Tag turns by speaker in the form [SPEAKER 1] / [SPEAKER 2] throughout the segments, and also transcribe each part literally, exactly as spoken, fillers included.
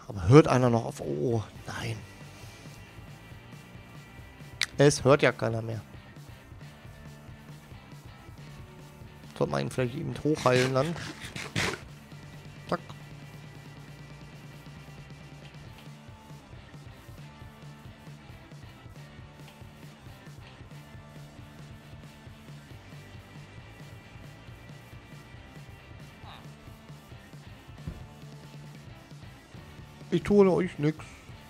[SPEAKER 1] Aber hört einer noch auf? Oh, nein. Es hört ja keiner mehr. Sollte man ihn vielleicht eben hochheilen dann. Zack. Ich tue euch nix.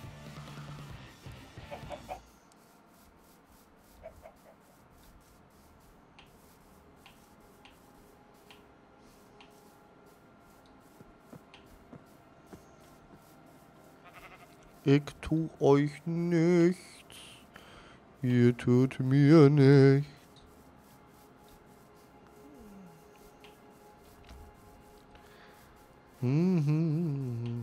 [SPEAKER 1] Ich tu euch nichts. Ihr tut mir nichts. Mhm.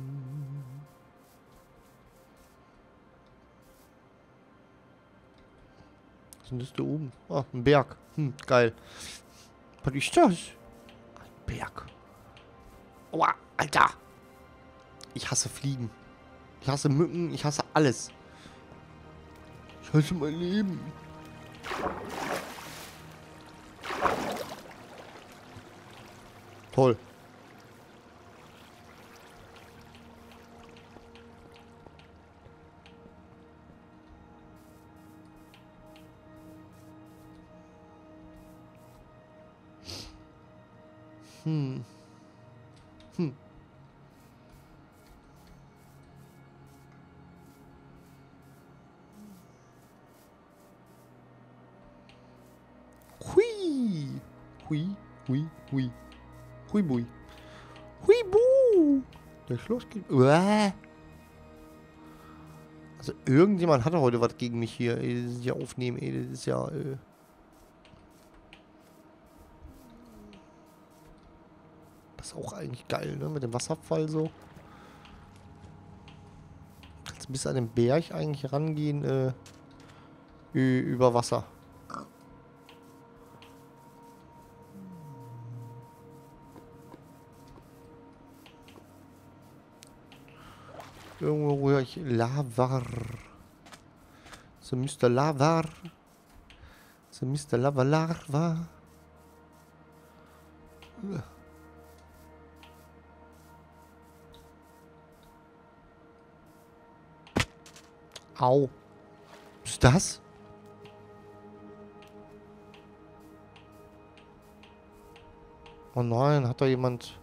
[SPEAKER 1] Was ist denn das da oben? Ah, ein Berg. Hm, geil. Was ist das? Ein Berg. Aua, Alter. Ich hasse Fliegen. Ich hasse Mücken. Ich hasse alles. Ich hasse mein Leben. Toll. Hm. Hm. Hui. Hui. Hui. Hui. Hui bui. Hui bu. Der Schloss geht. Uah. Also irgendjemand hatte heute was gegen mich hier. Ey, das ist ja aufnehmen. Ey, das ist ja. Äh Das ist auch eigentlich geil, ne? Mit dem Wasserfall so. Kannst bis an den Berg eigentlich rangehen, äh, über Wasser. Irgendwo höre ich Lavar. So Mister Lavar. So Mister Lavalarva. Au. Was ist das? Oh nein, hat da jemand...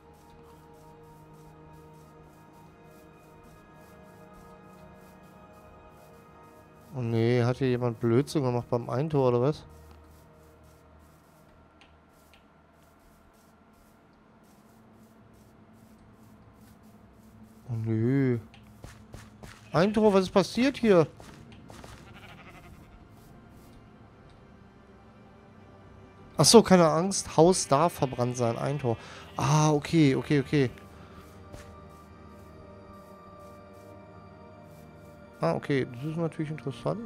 [SPEAKER 1] Oh nee, hat hier jemand Blödsinn gemacht beim Eintor oder was? Oh nö. Eintor, was ist passiert hier? Ach so, keine Angst. Haus darf verbrannt sein. Eintor. Ah, okay, okay, okay. Ah, okay. Das ist natürlich interessant.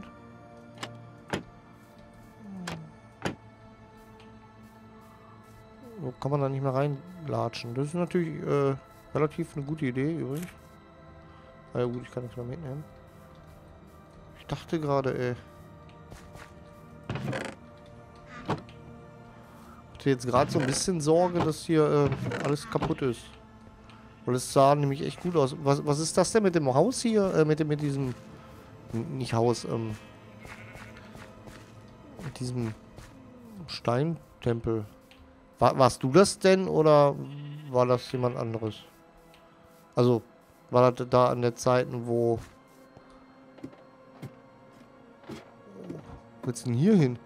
[SPEAKER 1] So kann man da nicht mehr reinlatschen. Das ist natürlich äh, relativ eine gute Idee übrigens. Na ja gut, ich kann nichts mehr mitnehmen. Ich dachte gerade, ey. Ich hatte jetzt gerade so ein bisschen Sorge, dass hier äh, alles kaputt ist. Weil es sah nämlich echt gut aus. Was, was ist das denn mit dem Haus hier? Äh, mit dem, mit diesem... Nicht Haus, ähm... Mit diesem Steintempel. War, warst du das denn oder war das jemand anderes? Also, war das da an der Zeit, wo... Wo geht's denn hier hin?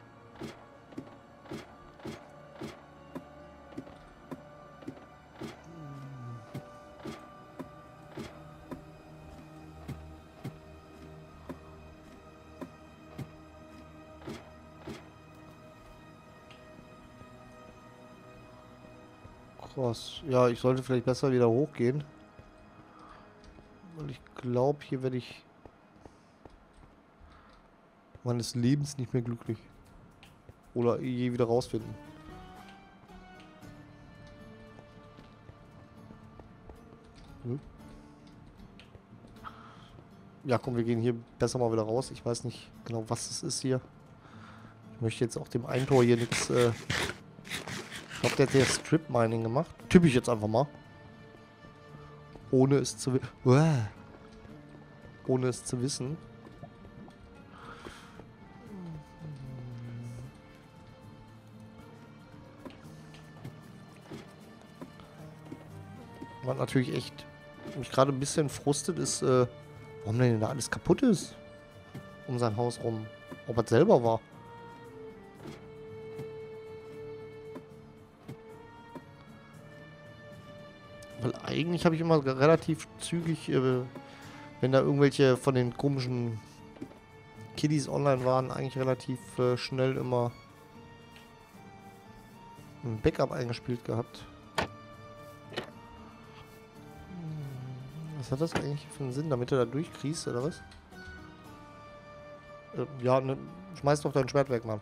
[SPEAKER 1] Krass. Ja, ich sollte vielleicht besser wieder hochgehen. Weil ich glaube, hier werde ich meines Lebens nicht mehr glücklich. Oder je wieder rausfinden. Hm? Ja, komm, wir gehen hier besser mal wieder raus. Ich weiß nicht genau, was es ist hier. Ich möchte jetzt auch dem Eintor hier nichts... Äh ich glaube, der hat ja Strip-Mining gemacht. Tippe ich jetzt einfach mal. Ohne es zu... Uah. Ohne es zu wissen. Was natürlich echt mich gerade ein bisschen frustet ist, äh, warum denn da alles kaputt ist. Um sein Haus rum. Ob er selber war. Weil eigentlich habe ich immer relativ zügig, äh, wenn da irgendwelche von den komischen Kiddies online waren, eigentlich relativ äh, schnell immer ein Backup eingespielt gehabt. Was hat das eigentlich für einen Sinn, damit du da durchkriegst, oder was? Äh, ja, ne, schmeiß doch dein Schwert weg, Mann.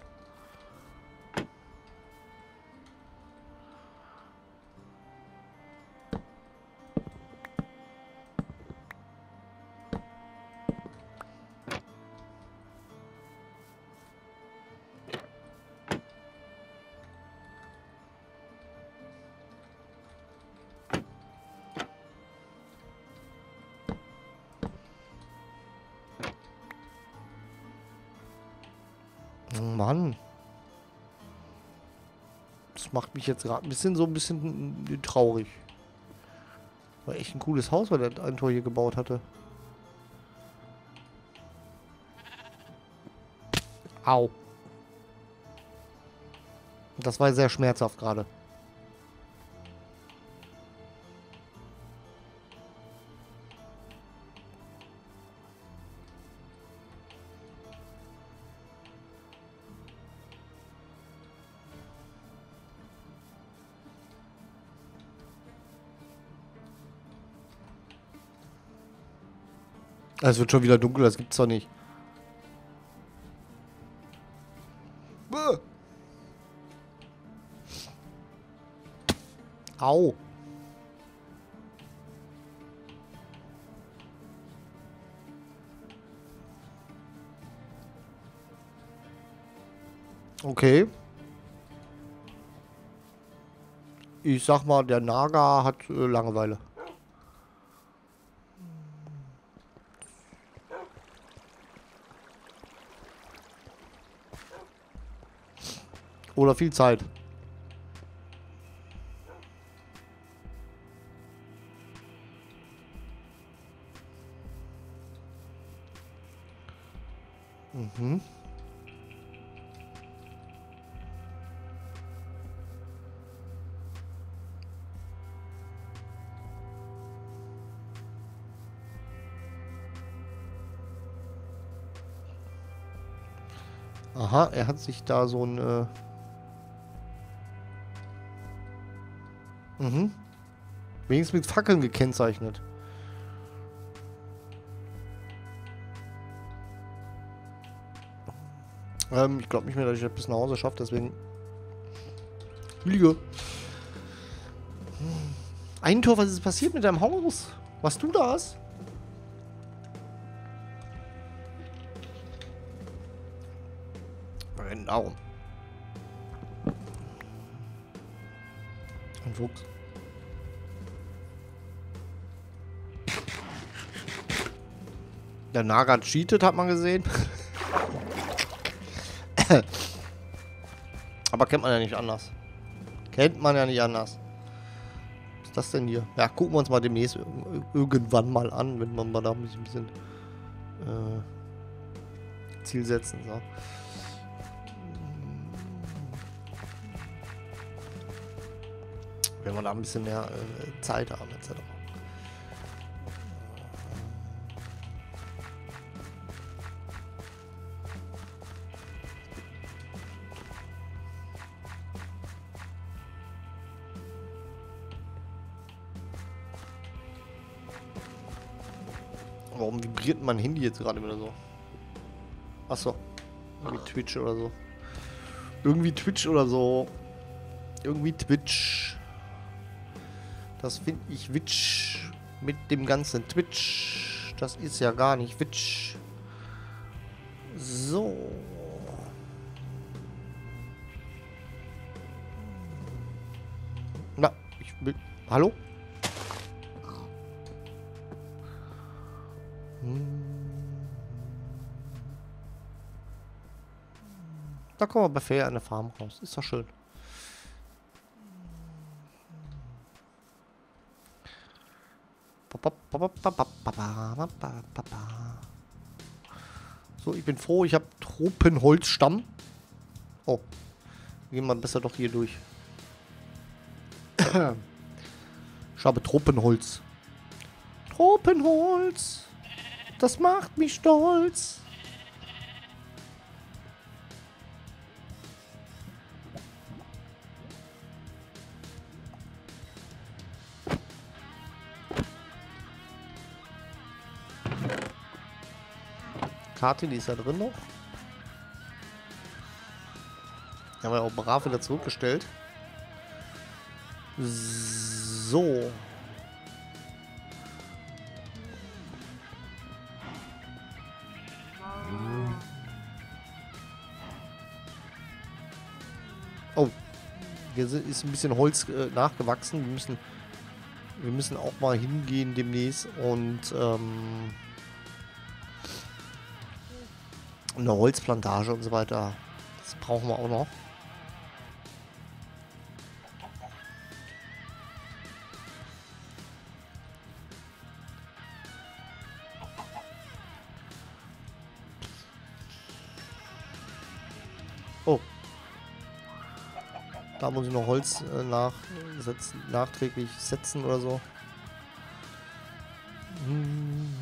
[SPEAKER 1] Mann. Das macht mich jetzt gerade ein bisschen so ein bisschen traurig. War echt ein cooles Haus, weil der ein Tor hier gebaut hatte. Au. Das war sehr schmerzhaft gerade. Es wird schon wieder dunkel, das gibt's doch nicht. Bäh. Au. Okay. Ich sag mal, der Naga hat äh, Langeweile. Oder viel Zeit. Mhm. Aha, er hat sich da so ein... Äh mhm. Wenigstens mit Fackeln gekennzeichnet. Ähm, ich glaube nicht mehr, dass ich das bis nach Hause schaffe, deswegen... Liege. Ein Tor, was ist passiert mit deinem Haus? Was du da hast? Genau. Ein Fuchs. Der Naga cheatet, hat man gesehen. Aber kennt man ja nicht anders. Kennt man ja nicht anders. Was ist das denn hier? Ja, gucken wir uns mal demnächst irgendwann mal an, wenn man mal da ein bisschen äh, Ziel setzen. So. Wenn wir da ein bisschen mehr äh, Zeit haben, et cetera. Warum vibriert mein Handy jetzt gerade wieder so? Achso. Irgendwie Twitch oder so. Irgendwie Twitch oder so. Irgendwie Twitch. Das finde ich Witch mit dem ganzen Twitch. Das ist ja gar nicht witsch. So. Na, ich will... Hallo? Da kommen wir bei Fair an der Farm raus. Ist doch schön. So, ich bin froh, ich habe Tropenholzstamm. Oh, gehen wir besser doch hier durch. Ich habe Tropenholz. Tropenholz. Das macht mich stolz. Karte, die ist da drin noch. Die haben wir auch brav wieder zurückgestellt. So. Oh. Hier ist ein bisschen Holz äh, nachgewachsen. Wir müssen, wir müssen auch mal hingehen demnächst und ähm, eine Holzplantage und so weiter. Das brauchen wir auch noch. Oh. Da muss ich noch Holz äh, nachsetzen, nachträglich setzen oder so. Hm.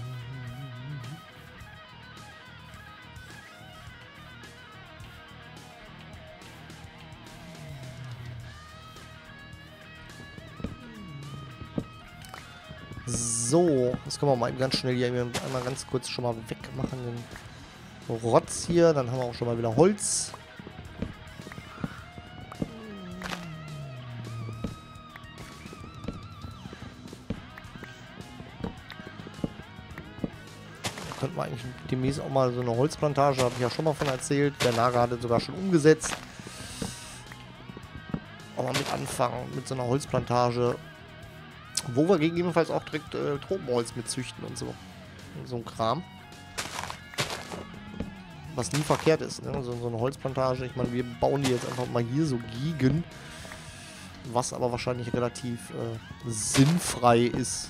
[SPEAKER 1] So, das können wir mal ganz schnell hier einmal ganz kurz schon mal wegmachen, den Rotz hier. Dann haben wir auch schon mal wieder Holz. Da könnten wir eigentlich demnächst auch mal so eine Holzplantage, habe ich ja schon mal von erzählt. Der Nager hatte sogar schon umgesetzt. Auch mal mit anfangen, mit so einer Holzplantage. Wo wir gegebenenfalls auch direkt äh, Tropenholz mit züchten und so. Und so ein Kram. Was nie verkehrt ist, ne? So, so eine Holzplantage. Ich meine, wir bauen die jetzt einfach mal hier so gegen. Was aber wahrscheinlich relativ äh, sinnfrei ist.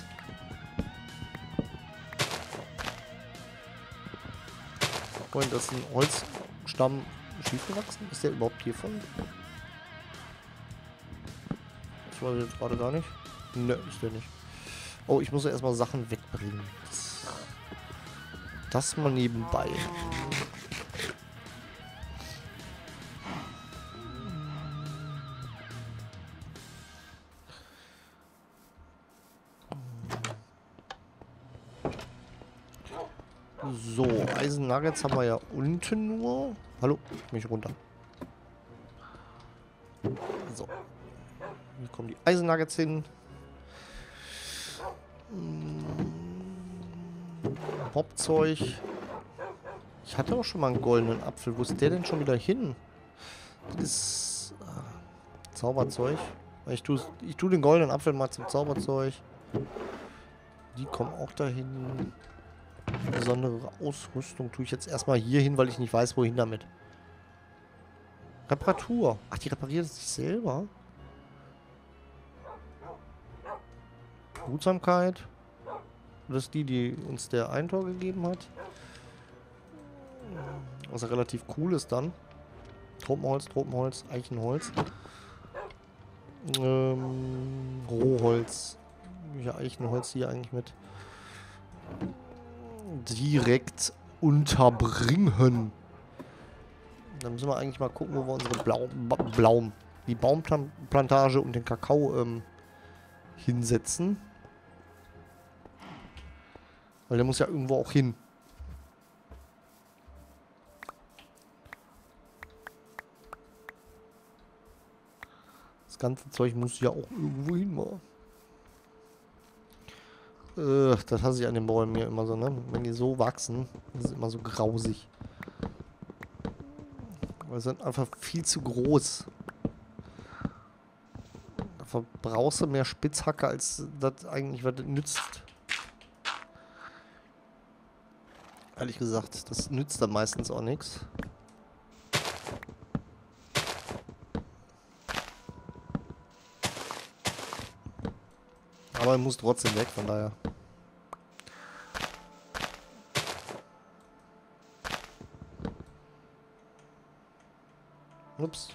[SPEAKER 1] Und das ist ein Holzstamm schief gewachsen. Ist der überhaupt hier voll? Das weiß ich jetzt gerade gar nicht. Ne, ist der nicht. Oh, ich muss ja erstmal Sachen wegbringen. Das, das mal nebenbei. So, Eisennuggets haben wir ja unten nur. Hallo, ich mich runter. So. Hier kommen die Eisennuggets hin. Hauptzeug. Ich hatte auch schon mal einen goldenen Apfel. Wo ist der denn schon wieder hin? Das ist äh, Zauberzeug. Ich tue, ich tue den goldenen Apfel mal zum Zauberzeug. Die kommen auch dahin. Besondere Ausrüstung tue ich jetzt erstmal hier hin, weil ich nicht weiß, wohin damit. Reparatur. Ach, die repariert es sich selber. Behutsamkeit. Das ist die, die uns der Eintor gegeben hat. Was ja relativ cool ist dann. Tropenholz, Tropenholz, Eichenholz. Ähm, Rohholz. Ja, Eichenholz hier eigentlich mit direkt unterbringen. Dann müssen wir eigentlich mal gucken, wo wir unsere Blau Blaum, die Baumplantage und den Kakao ähm, hinsetzen. Weil der muss ja irgendwo auch hin. Das ganze Zeug muss ja auch irgendwo hin, mal. Äh, das hasse ich an den Bäumen hier immer so, ne? Wenn die so wachsen, das ist immer so grausig. Weil sie sind einfach viel zu groß. Da verbrauchst du mehr Spitzhacke, als das eigentlich was das nützt. Ehrlich gesagt, das nützt dann meistens auch nichts. Aber er muss trotzdem weg, von daher. Ups.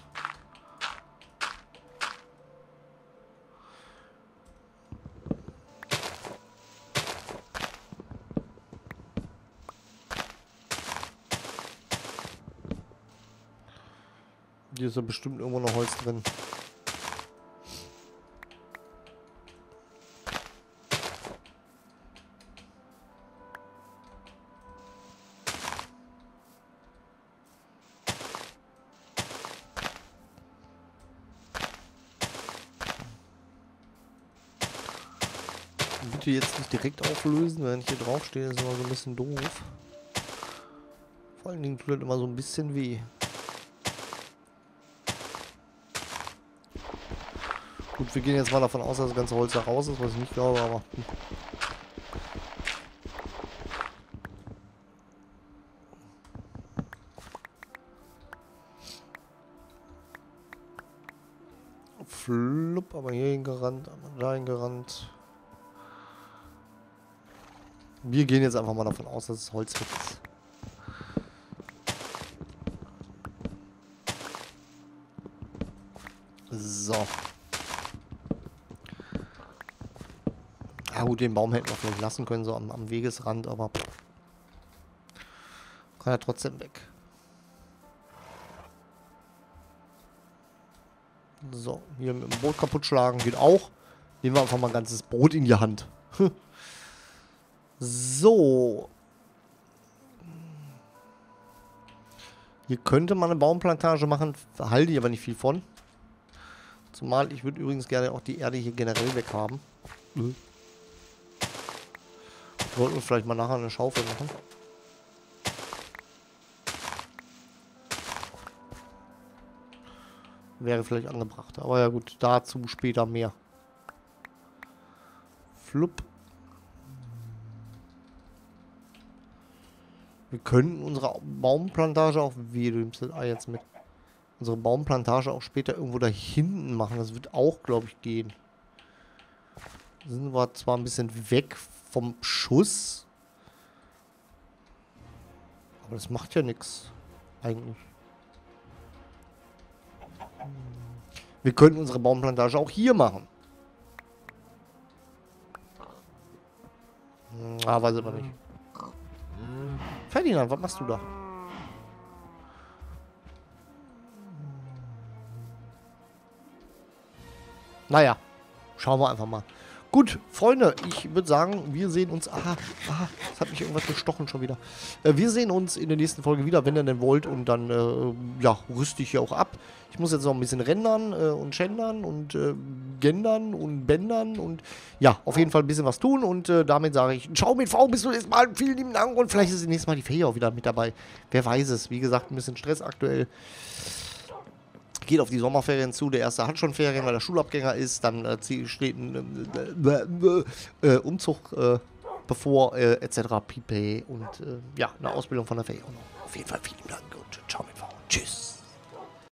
[SPEAKER 1] Hier ist ja bestimmt irgendwo noch Holz drin. Bitte jetzt nicht direkt auflösen, wenn ich hier drauf stehe, ist immer so ein bisschen doof. Vor allen Dingen tut das immer so ein bisschen weh. Gut, wir gehen jetzt mal davon aus, dass das ganze Holz da raus ist, was ich nicht glaube, aber... Hm. Flupp, aber hier hingerannt, aber da hingerannt. Wir gehen jetzt einfach mal davon aus, dass es Holz ist. So. Ja gut, den Baum hätten wir vielleicht lassen können, so am, am Wegesrand, aber kann ja trotzdem weg. So, hier mit dem Boot kaputt schlagen geht auch. Nehmen wir einfach mal ein ganzes Boot in die Hand. So. Hier könnte man eine Baumplantage machen, halte ich aber nicht viel von. Zumal ich würde übrigens gerne auch die Erde hier generell weg haben. Mhm. Wollten wir vielleicht mal nachher eine Schaufel machen. Wäre vielleicht angebracht. Aber ja gut, dazu später mehr. Flupp. Wir könnten unsere Baumplantage auch, wie du nimmst das Ei jetzt mit, unsere Baumplantage auch später irgendwo da hinten machen. Das wird auch, glaube ich, gehen. Sind wir zwar ein bisschen weg vom Schuss, aber das macht ja nichts eigentlich. Wir könnten unsere Baumplantage auch hier machen. Ah, weiß aber nicht. Ferdinand, was machst du da? Naja, schauen wir einfach mal. Gut, Freunde, ich würde sagen, wir sehen uns... Aha, aha, es hat mich irgendwas gestochen schon wieder. Äh, wir sehen uns in der nächsten Folge wieder, wenn ihr denn wollt. Und dann, äh, ja, rüste ich hier auch ab. Ich muss jetzt noch ein bisschen rendern äh, und gendern und äh, gendern und bändern. Und ja, auf jeden Fall ein bisschen was tun. Und äh, damit sage ich, ciao mit V, bis zum nächsten Mal. Vielen lieben Dank. Und vielleicht ist das nächste Mal die Faye auch wieder mit dabei. Wer weiß es. Wie gesagt, ein bisschen Stress aktuell. Geht auf die Sommerferien zu. Der erste hat schon Ferien, weil er Schulabgänger ist. Dann äh, steht ein äh, äh, Umzug äh, bevor, äh, et cetera pp. Und äh, ja, eine Ausbildung von der Faye. Auf jeden Fall vielen Dank und ciao mit V. Tschüss.